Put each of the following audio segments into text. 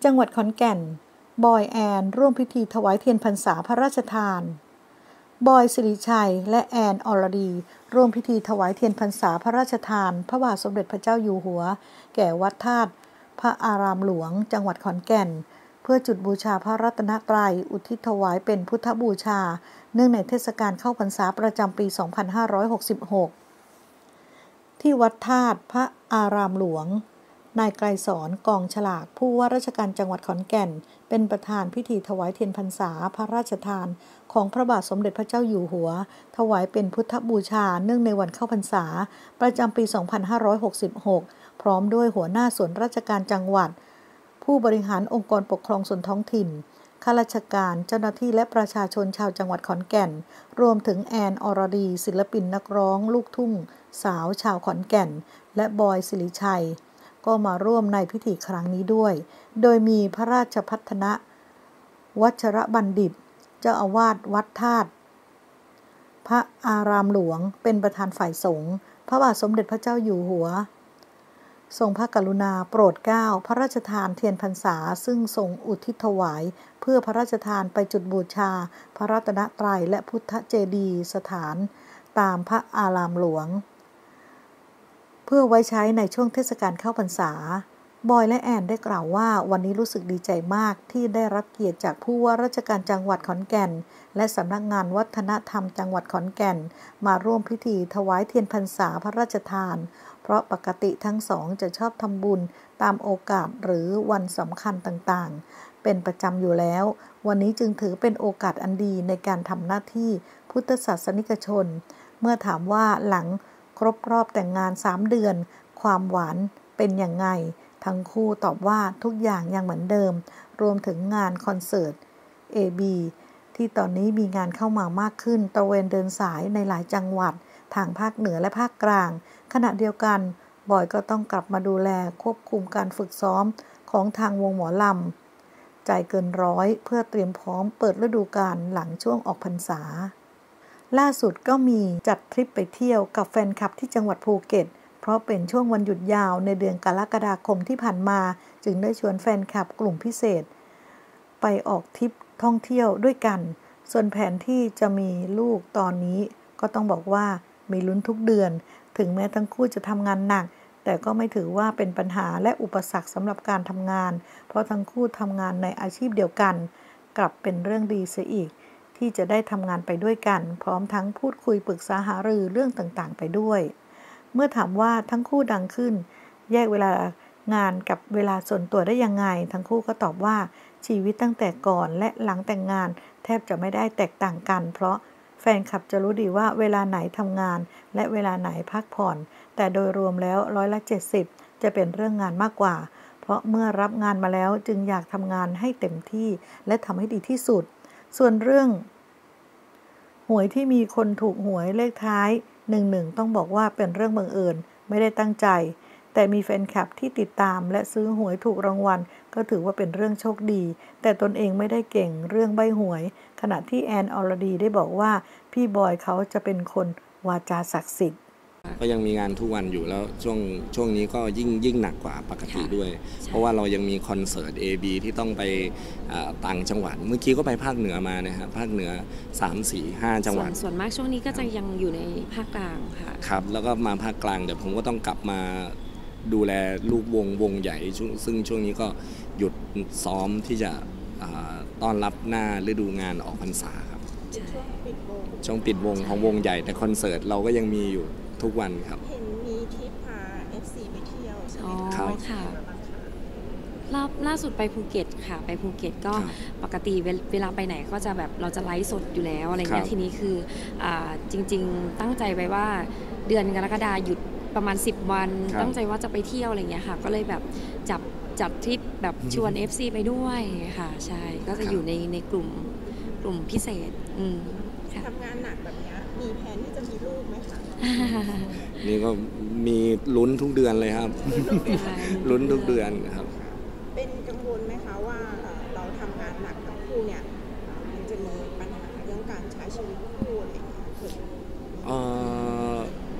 จังหวัดขอนแก่นบอยแอนร่วมพิธีถวายเทียนพรรษาพระราชทานบอยสิริชัยและแอนอรดีร่วมพิธีถวายเทียนพรรษาพระราชทานพระบาทสมเด็จพระเจ้าอยู่หัวแก่วัดธาตุพระอารามหลวงจังหวัดขอนแก่นเพื่อจุดบูชาพระรัตนตรัยอุทิศถวายเป็นพุทธบูชาเนื่องในเทศกาลเข้าพรรษาประจำปี 2566 ที่วัดธาตุพระอารามหลวงนายไกรสอนกองฉลากผู้ว่าราชการจังหวัดขอนแก่นเป็นประธานพิธีถวายเทียนพรรษาพระราชทานของพระบาทสมเด็จพระเจ้าอยู่หัวถวายเป็นพุทธบูชาเนื่องในวันเข้าพรรษาประจำปี 2566 พร้อมด้วยหัวหน้าส่วนราชการจังหวัดผู้บริหารองค์กรปกครองส่วนท้องถิ่นข้าราชการเจ้าหน้าที่และประชาชนชาวจังหวัดขอนแก่นรวมถึงแอนอรดีศิลปินนักร้องลูกทุ่งสาวชาวขอนแก่นและบอยสิริชัยก็มาร่วมในพิธีครั้งนี้ด้วยโดยมีพระราชพัฒนวัชรบัณฑิตเจ้าอาวาสวัดธาตุพระอารามหลวงเป็นประธานฝ่ายสงฆ์พระบาทสมเด็จพระเจ้าอยู่หัวทรงพระกรุณาโปรดเกล้าพระราชทานเทียนพรรษาซึ่งทรงอุทิศถวายเพื่อพระราชทานไปจุดบูชาพระรัตนตรัยและพุทธเจดีย์สถานตามพระอารามหลวงเพื่อไว้ใช้ในช่วงเทศกาลเข้าพรรษาบอยและแอนได้กล่าวว่าวันนี้รู้สึกดีใจมากที่ได้รับเกียรติจากผู้ว่าราชการจังหวัดขอนแก่นและสำนักงานวัฒนธรรมจังหวัดขอนแก่นมาร่วมพิธีถวายเทียนพรรษาพระราชทานเพราะปกติทั้งสองจะชอบทำบุญตามโอกาสหรือวันสำคัญต่างๆเป็นประจำอยู่แล้ววันนี้จึงถือเป็นโอกาสอันดีในการทำหน้าที่พุทธศาสนิกชนเมื่อถามว่าหลังครบรอบแต่งงาน3 เดือนความหวานเป็นอย่างไงทั้งคู่ตอบว่าทุกอย่างยังเหมือนเดิมรวมถึงงานคอนเสิร์ต AB ที่ตอนนี้มีงานเข้ามามากขึ้นตระเวนเดินสายในหลายจังหวัดทางภาคเหนือและภาคกลางขณะเดียวกันบอยก็ต้องกลับมาดูแลควบคุมการฝึกซ้อมของทางวงหมอลำใจเกินร้อยเพื่อเตรียมพร้อมเปิดฤดูกาลหลังช่วงออกพรรษาล่าสุดก็มีจัดทริปไปเที่ยวกับแฟนคลับที่จังหวัดภูเก็ตเพราะเป็นช่วงวันหยุดยาวในเดือนกรกฎาคมที่ผ่านมาจึงได้ชวนแฟนคลับกลุ่มพิเศษไปออกทริปท่องเที่ยวด้วยกันส่วนแผนที่จะมีลูกตอนนี้ก็ต้องบอกว่ามีลุ้นทุกเดือนถึงแม้ทั้งคู่จะทำงานหนักแต่ก็ไม่ถือว่าเป็นปัญหาและอุปสรรคสำหรับการทำงานเพราะทั้งคู่ทำงานในอาชีพเดียวกันกลับเป็นเรื่องดีเสียอีกที่จะได้ทำงานไปด้วยกันพร้อมทั้งพูดคุยปรึกษาหารือเรื่องต่างๆไปด้วยเมื่อถามว่าทั้งคู่ดังขึ้นแยกเวลางานกับเวลาส่วนตัวได้ยังไงทั้งคู่ก็ตอบว่าชีวิตตั้งแต่ก่อนและหลังแต่งงานแทบจะไม่ได้แตกต่างกันเพราะแฟนคลับจะรู้ดีว่าเวลาไหนทำงานและเวลาไหนพักผ่อนแต่โดยรวมแล้ว70%จะเป็นเรื่องงานมากกว่าเพราะเมื่อรับงานมาแล้วจึงอยากทำงานให้เต็มที่และทำให้ดีที่สุดส่วนเรื่องหวยที่มีคนถูกหวยเลขท้าย11ต้องบอกว่าเป็นเรื่องบังเอิญไม่ได้ตั้งใจแต่มีแฟนคลับที่ติดตามและซื้อหวยถูกรางวัลก็ถือว่าเป็นเรื่องโชคดีแต่ตนเองไม่ได้เก่งเรื่องใบ้หวยขณะที่แอนอรดีได้บอกว่าพี่บอยเขาจะเป็นคนวาจาศักดิ์สิทธิ์ก็ยังมีงานทุกวันอยู่แล้วช่วงนี้ก็ยิ่งหนักกว่าปกติด้วยเพราะว่าเรายังมีคอนเสิร์ต AB ที่ต้องไปต่างจังหวัดเมื่อกี้ก็ไปภาคเหนือมานะครับภาคเหนือ3 4 5 จังหวัดส่วนมากช่วงนี้ก็จะยังอยู่ในภาคกลางค่ะครับแล้วก็มาภาคกลางเดี๋ยวผมก็ต้องกลับมาดูแลลูกวงใหญ่ซึ่งช่วงนี้ก็หยุดซ้อมที่จะต้อนรับหน้าฤดูงานออกพรรษาครับช่วงปิดวงของวงใหญ่แต่คอนเสิร์ตเราก็ยังมีอยู่ทุกวันครับเห็นมีทริปพา FC ไปเที่ยวใช่ไหมครับค่ะล่าสุดไปภูเก็ตค่ะไปภูเก็ตก็ปกติเวลาไปไหนก็จะแบบเราจะไลฟ์สดอยู่แล้วอะไรเงี้ยทีนี้คือจริงๆตั้งใจไว้ว่าเดือนกรกฎาคมหยุดประมาณ10 วันตั้งใจว่าจะไปเที่ยวอะไรเงี้ยค่ะก็เลยแบบจัดทริปแบบชวน FC ไปด้วยค่ะใช่ก็จะอยู่ในกลุ่มพิเศษทำงานหนักแบบนี้มีแผนที่จะมีลูกไหมคะนี่ก็มีลุ้นทุกเดือนเลยครับลุ้นทุกเดือนครับเป็นกังวลไหมคะว่าเราทำงานหนักทั้งคู่เนี่ยมันจะมีปัญหาเรื่องการใช้ชีวิตคู่อะไรอย่างเงี้ย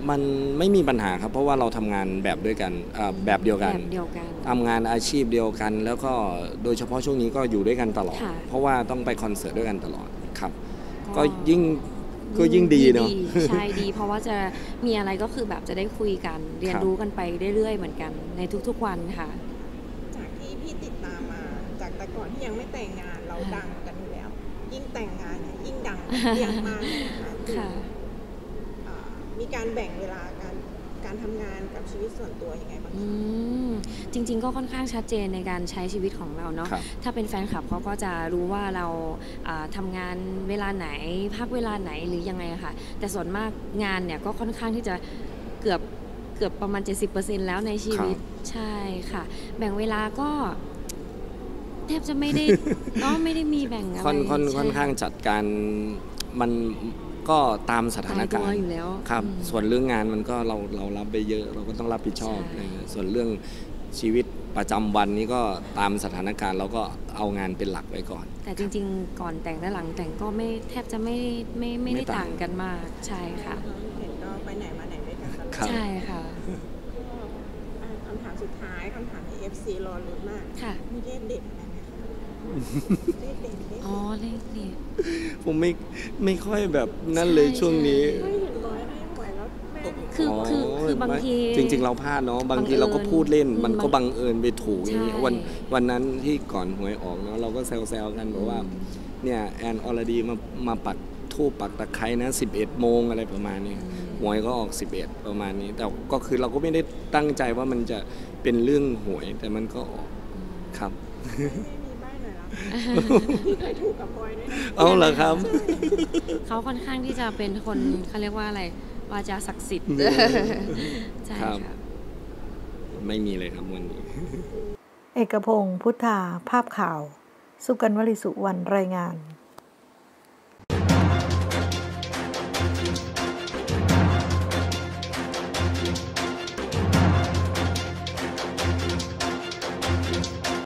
มันไม่มีปัญหาครับเพราะว่าเราทำงานแบบด้วยกันแบบเดียวกันทำงานอาชีพเดียวกันแล้วก็โดยเฉพาะช่วงนี้ก็อยู่ด้วยกันตลอดเพราะว่าต้องไปคอนเสิร์ตด้วยกันตลอดครับก็ยิ่งดีเนาะใช่ดีเพราะว่าจะมีอะไรก็คือแบบจะได้คุยกันเรียนรู้กันไปเรื่อยๆเหมือนกันในทุกๆวันค่ะจากที่พี่ติดตามมาจากแต่ก่อนที่ยังไม่แต่งงานเราดังกันอยู่แล้วยิ่งแต่งงานเนี่ยยิ่งดังเรียงมากค่ะมีการแบ่งเวลาการทำงานกับชีวิตส่วนตัวยังไงบ้างจริงๆก็ค่อนข้างชัดเจนในการใช้ชีวิตของเราเนาะถ้าเป็นแฟนคลับเขาก็จะรู้ว่าเราทำงานเวลาไหนพักเวลาไหนหรือยังไงค่ะแต่ส่วนมากงานเนี่ยก็ค่อนข้างที่จะเกือบประมาณ 70% แล้วในชีวิตใช่ค่ะแบ่งเวลาก็แทบจะไม่ได้ไม่ได้มีแบ่งอะไรค่อนข้างจัดการมันก็ตามสถานการณ์ครับส่วนเรื่องงานมันก็เรารับไปเยอะเราก็ต้องรับผิดชอบส่วนเรื่องชีวิตประจำวันนี้ก็ตามสถานการณ์เราก็เอางานเป็นหลักไว้ก่อนแต่จริงๆก่อนแต่งและหลังแต่งก็ไม่แทบจะไม่ได้ต่างกันมากใช่ค่ะเห็นก็ไปไหนมาไหนด้วยกันใช่ค่ะคำถามสุดท้ายคำถามใน FC รอลุ้นมากมีเลขเด็ดอะไรไหมคะเลขเด็ดเลขเด็ดผมไม่ค่อยแบบนั่นเลยช่วงนี้ไม่เห็นร้อยให้หวยแล้วแม่คือบางทีจริงๆเราพลาดเนาะบางทีเราก็พูดเล่นมันก็บังเอิญไปถูกอย่างนี้วันนั้นที่ก่อนหวยออกเนาะเราก็แซวๆกันบอกว่าเนี่ยแอนอรดีมาปักธูปปักตะไคร้นะ11 โมงอะไรประมาณนี้หวยก็ออก11ประมาณนี้แต่ก็คือเราก็ไม่ได้ตั้งใจว่ามันจะเป็นเรื่องหวยแต่มันก็ออกครับพี่เคยถูกกับพลอยด้วยเอาเหรอครับเขาค่อนข้างที่จะเป็นคนเขาเรียกว่าอะไรวาจาศักดิ์สิทธิ์ใช่ค่ะไม่มีเลยครับวันนี้เอกพงษ์พุทธาภาพข่าวสุกันวลีสุวรรณรายงาน